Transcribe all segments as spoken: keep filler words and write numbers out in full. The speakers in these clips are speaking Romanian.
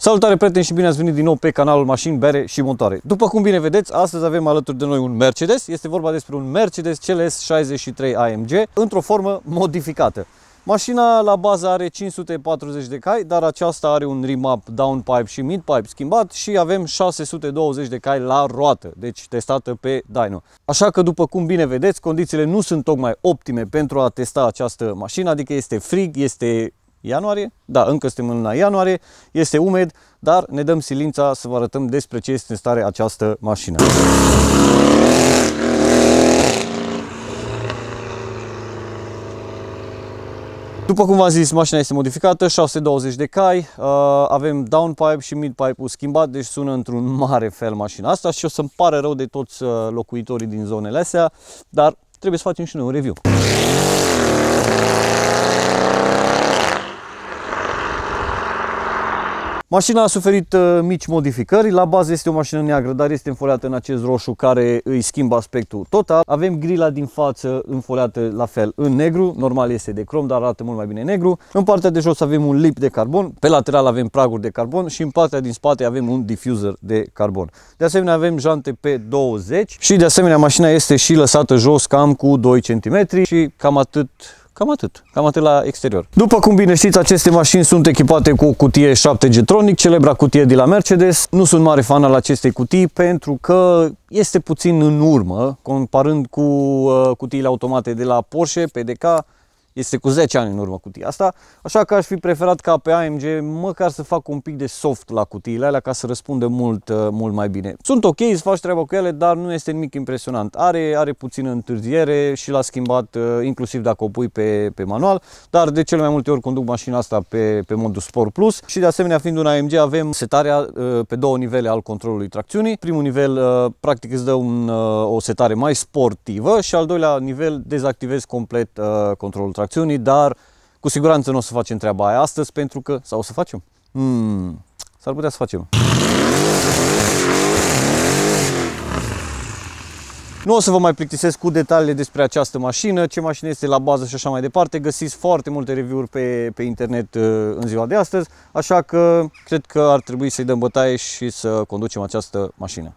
Salutare prieteni și bine ați venit din nou pe canalul Mașini, Bere și Motoare. După cum bine vedeți, astăzi avem alături de noi un Mercedes. Este vorba despre un Mercedes C L S șaizeci și trei A M G într-o formă modificată. Mașina la bază are cinci sute patruzeci de cai, dar aceasta are un remap downpipe și midpipe schimbat și avem șase sute douăzeci de cai la roată, deci testată pe dyno. Așa că după cum bine vedeți, condițiile nu sunt tocmai optime pentru a testa această mașină, adică este frig, este ianuarie, da, încă suntem în luna ianuarie, este umed, dar ne dăm silința să vă arătăm despre ce este în stare această mașină. După cum v-am zis, mașina este modificată, șase sute douăzeci de cai, uh, avem downpipe și midpipe-ul schimbat, deci sună într-un mare fel mașina asta și o să-mi pare rău de toți uh, locuitorii din zonele astea, dar trebuie să facem și noi un review. Mașina a suferit uh, mici modificări, la bază este o mașină neagră, dar este înfoliată în acest roșu care îi schimbă aspectul total. Avem grila din față înfoliată la fel în negru, normal este de crom, dar arată mult mai bine negru. În partea de jos avem un lip de carbon, pe lateral avem praguri de carbon și în partea din spate avem un diffuser de carbon. De asemenea avem jante P douăzeci și de asemenea mașina este și lăsată jos cam cu doi centimetri și cam atât. Cam atât, cam atât la exterior. După cum bine știți, aceste mașini sunt echipate cu o cutie șapte G Tronic, celebra cutie de la Mercedes. Nu sunt mare fan al acestei cutii pentru că este puțin în urmă, comparând cu uh, cutiile automate de la Porsche, P D K. Este cu zece ani în urmă cutia asta, așa că aș fi preferat ca pe A M G măcar să fac un pic de soft la cutiile alea ca să răspundă mult, mult mai bine. Sunt ok, îți faci treaba cu ele, dar nu este nimic impresionant. Are, are puțină întârziere și l-a schimbat inclusiv dacă o pui pe, pe manual, dar de cele mai multe ori conduc mașina asta pe, pe modul Sport Plus și de asemenea fiind un A M G avem setarea pe două nivele al controlului tracțiunii. Primul nivel practic îți dă un, o setare mai sportivă și al doilea nivel dezactivezi complet controlul tracțiunii. Dar cu siguranță nu o să facem treaba aia astăzi pentru că, sau o să facem? Hmm, s-ar putea să facem. Nu o să vă mai plictisesc cu detaliile despre această mașină, ce mașină este la bază și așa mai departe. Găsiți foarte multe review-uri pe, pe internet în ziua de astăzi, așa că cred că ar trebui să-i dăm bătaie și să conducem această mașină.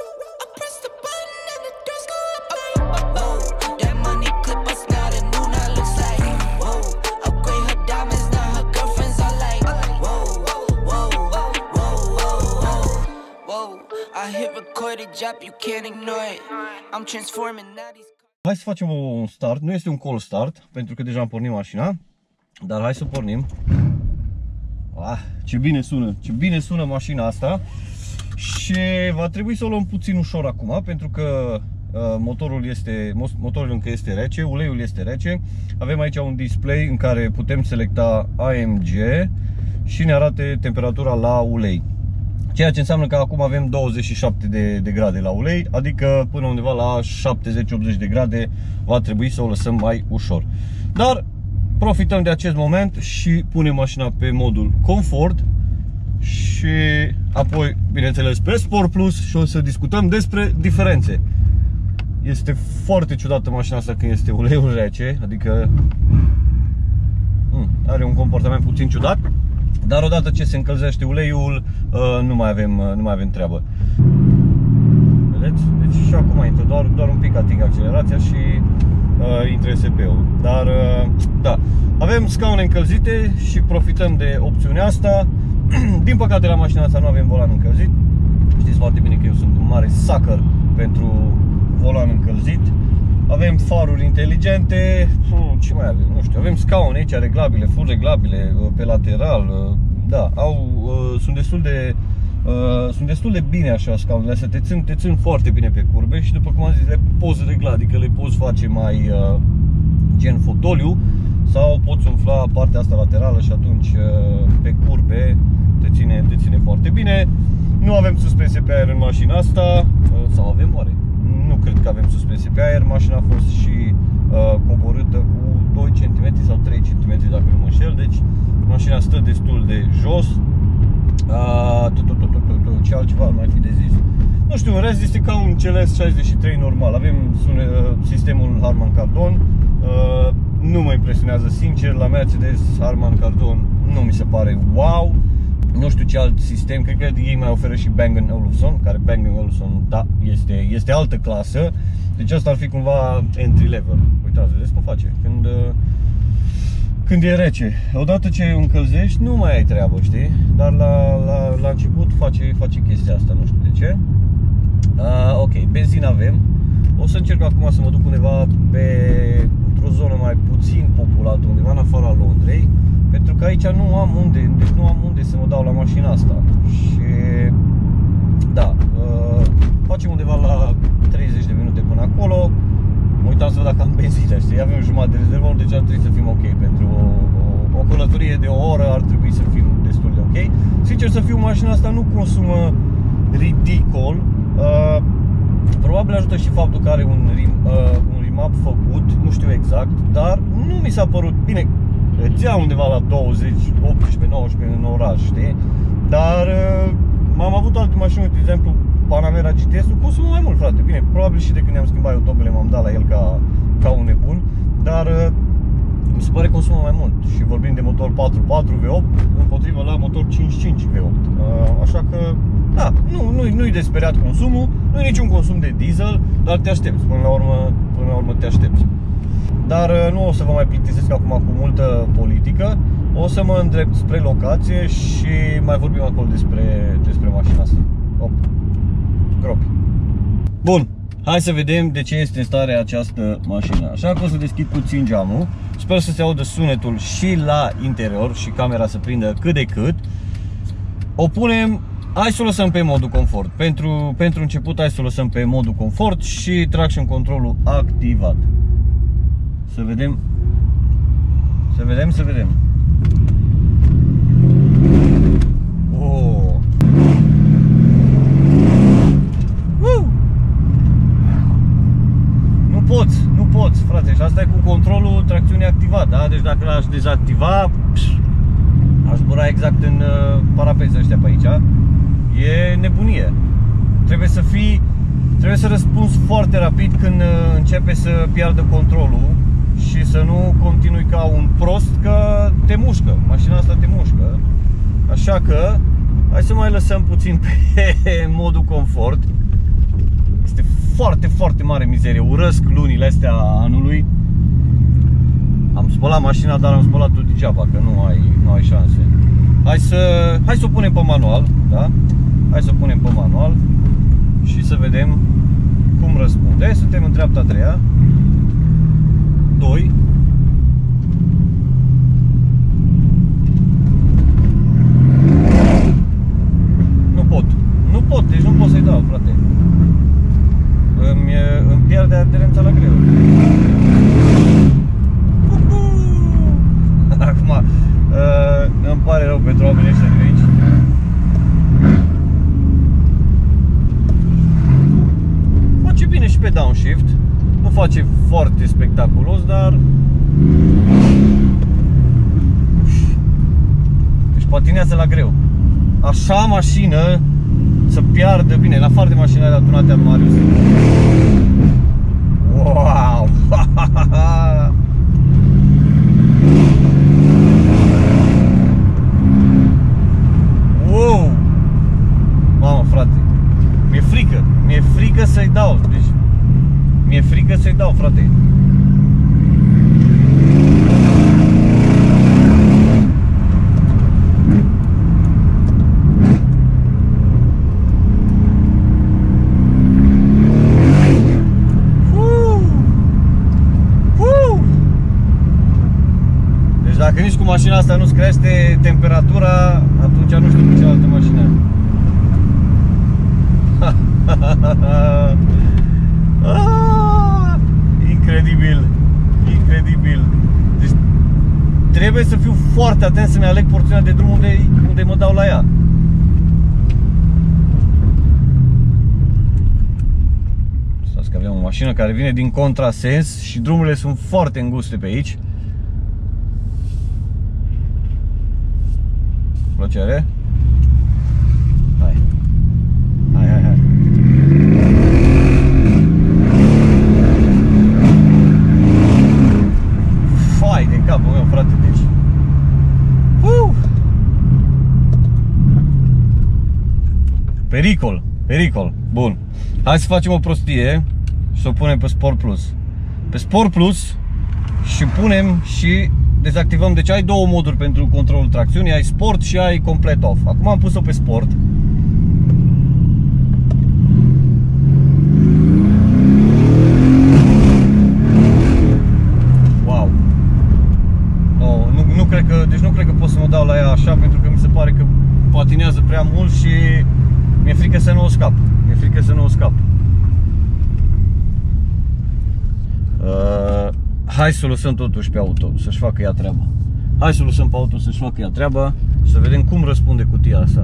Hai să facem un start, nu este un call start, pentru că deja am pornit mașina, dar hai să pornim. Ah, ce bine sună, ce bine sună mașina asta și va trebui să o luăm puțin ușor acum, pentru că uh, motorul, este, motorul încă este rece, uleiul este rece. Avem aici un display în care putem selecta A M G și ne arată temperatura la ulei. Ceea ce înseamnă că acum avem douăzeci și șapte de, de grade la ulei, adică până undeva la șaptezeci optzeci de grade va trebui să o lăsăm mai ușor. Dar profităm de acest moment și punem mașina pe modul Comfort și apoi, bineînțeles, pe Sport Plus și o să discutăm despre diferențe. Este foarte ciudată mașina asta când este uleiul rece, adică are un comportament puțin ciudat. Dar odată ce se încălzește uleiul, nu mai avem, nu mai avem treabă. Vedeți? Deci și acum intră, doar, doar un pic ating accelerația și uh, intră S P-ul. Dar, uh, da, avem scaune încălzite și profităm de opțiunea asta. Din păcate la mașina asta nu avem volan încălzit. Știți foarte bine că eu sunt un mare sucker pentru volan încălzit. Avem faruri inteligente, ce mai avem? Nu știu, avem scaune aici reglabile, full reglabile, pe lateral, da, au, sunt destul de, sunt destul de bine așa scaunele astea, te țin, te țin foarte bine pe curbe și după cum am zis, le poți regla, adică le poți face mai gen fotoliu sau poți umfla partea asta laterală și atunci pe curbe te ține, te ține foarte bine. Nu avem suspensie pe aer în mașina asta, sau avem oare? Nu cred că avem suspensie pe aer, mașina a fost și uh, coborâtă cu doi centimetri sau trei centimetri dacă nu mă înșel, deci mașina stă destul de jos. Uh, ce altceva ar mai fi de zis? Nu știu, în rest este ca un C L S șaizeci și trei normal, avem uh, sistemul Harman Kardon, uh, nu mă impresionează sincer, la Mercedes Harman Kardon nu mi se pare wow. nu știu ce alt sistem, cred că ei mai oferă și Bang and Olufsen, care Bang and Olufsen, da, este, este altă clasă. Deci asta ar fi cumva entry level. Uitați, vedeți cum face. Când, când e rece. Odată ce încălzești, nu mai ai treabă, știi? Dar la, la, la început face, face chestia asta, nu știu de ce. Uh, ok, benzină avem. O să încerc acum să mă duc undeva pe într-o zonă mai puțin populată, undeva în afara Londrei, pentru că aici nu am unde, deci nu am unde să mă dau la mașina asta. Și da, uh, facem undeva la treizeci de minute până acolo. Mă uitam să văd dacă am benzină, știi? Avem jumătate de rezervor, deci ar trebui să fim ok. Pentru o, o, o călătorie de o oră ar trebui să fim destul de ok. Sincer să fiu, mașina asta nu consumă ridicol. Uh, Probabil ajută și faptul că are un, rim, uh, un remap făcut, nu știu exact, dar nu mi s-a părut, bine, îți ia undeva la douăzeci, optsprezece, nouăsprezece în oraș, știi? Dar uh, m-am avut alte mașini, de exemplu Panamera G T S-ul, consumă mai mult, frate, bine, probabil și de când i-am schimbat eu tobele m-am dat la el ca, ca un nebun, dar uh, mi se pare că consumă mai mult și vorbim de motor patru patru V opt împotriva la motor cinci cinci V opt, uh, așa că da, nu, nu, nu-i de speriat consumul, nu e niciun consum de diesel, dar te aștepți, până la urmă, până la urmă te aștepți. Dar nu o să vă mai plictisesc acum cu multă politică, o să mă îndrept spre locație și mai vorbim acolo despre, despre mașina asta. Op, gropi. Bun, hai să vedem de ce este în stare această mașină. Așa că o să deschid puțin geamul, sper să se audă sunetul și la interior și camera să prindă cât de cât. O punem. Hai să o lăsăm pe modul confort. Pentru, pentru început hai să o lăsăm pe modul confort și traction controlul activat. Să vedem. Să vedem, să vedem. Oh. Uh. Nu poți, nu poți, frate. Și asta e cu controlul tracțiunii activat, da? Deci dacă l-aș dezactiva, pș, aș zbura exact în uh, parapeții ăștia pe aici. E nebunie. Trebuie să fii, trebuie să răspunzi foarte rapid când începe să piardă controlul și să nu continui ca un prost, că te mușcă. Mașina asta te mușcă. Așa că hai să mai lăsăm puțin pe modul confort. Este foarte, foarte mare mizerie. Urăsc lunile astea anului. Am spălat mașina, dar am spălat-o degeaba, că nu ai, nu ai șanse. Hai să, hai să o punem pe manual, da? Hai să o punem pe manual și să vedem cum răspunde. Suntem în dreapta a treia. doi. Nu pot. Nu pot, deci nu pot să-i dau, frate. Îmi, îmi pierde aderența la greu. Acum, uh, îmi pare rău pentru oamenii ăștia de aici. Face bine și pe downshift. Nu face foarte spectaculos, dar își patinează la greu. Așa mașină să piardă, bine, în afară de mașina de tunate al Marius. Wow! Wow! Mamă, frate, mi-e frică, mi-e frică să-i dau, deci mi-e frică să-i dau, frate. Deci dacă nici cu mașina asta nu-ți crește temperatura, atunci nu știu cu cealaltă mașină. Ah, incredibil, incredibil. Deci trebuie să fiu foarte atent să-mi aleg porțiunea de drum unde, unde mă dau la ea. Stați că avem o mașină care vine din contrasens și drumurile sunt foarte înguste pe aici. Plăcere. Hai. Hai, hai, hai. Fai de capul meu, frate, deci. Uh! Pericol, pericol. Bun. Hai să facem o prostie și să o punem pe Sport Plus. Pe Sport Plus și punem și dezactivăm. Deci ai două moduri pentru controlul tracțiunii, ai Sport și ai complet off. Acum am pus-o pe Sport. Wow. No, nu, nu cred că, deci nu cred că pot să mă dau la ea așa, pentru că mi se pare că patinează prea mult și mi-e frică să nu o scap. Mi-e frică să nu o scap. Uh, hai să o lăsăm totuși pe auto, să-și facă ea treaba. Hai să o lăsăm pe auto să-și facă ea treaba și să vedem cum răspunde cutia asta.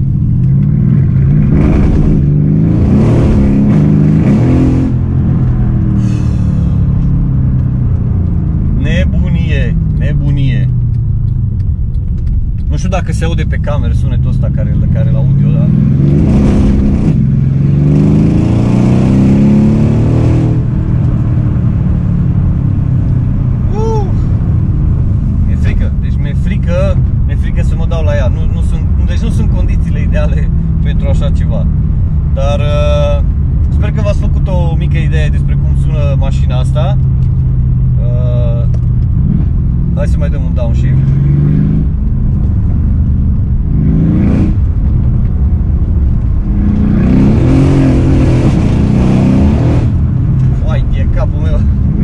Nebunie, nebunie. Nu știu dacă se aude pe cameră sunetul ăsta care, care la audio, da? Uh! Mi-e frică, deci mi-e frică, mi-e frică să mă dau la ea. Nu, nu sunt, deci nu sunt condițiile ideale pentru așa ceva. Dar uh, sper că v-ați făcut o mică idee despre cum sună mașina asta. Uh, hai să mai dăm un downshift. Vai, e capul meu.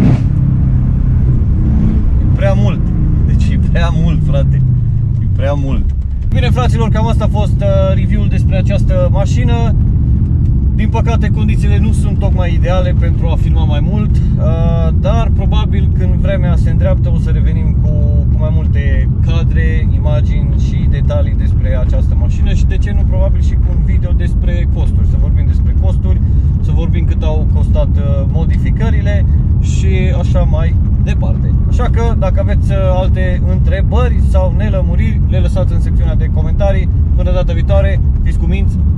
E prea mult. Deci e prea mult, frate. E prea mult. Bine, fraților, cam asta a fost uh, review-ul despre această mașină. Din păcate, condițiile nu sunt tocmai ideale pentru a filma mai mult, dar probabil când vremea se îndreaptă o să revenim cu, cu mai multe cadre, imagini și detalii despre această mașină și de ce nu, probabil și cu un video despre costuri. Să vorbim despre costuri, să vorbim cât au costat modificările și așa mai departe. Așa că dacă aveți alte întrebări sau nelămuriri, le lăsați în secțiunea de comentarii. Până data viitoare, fiți cuminți!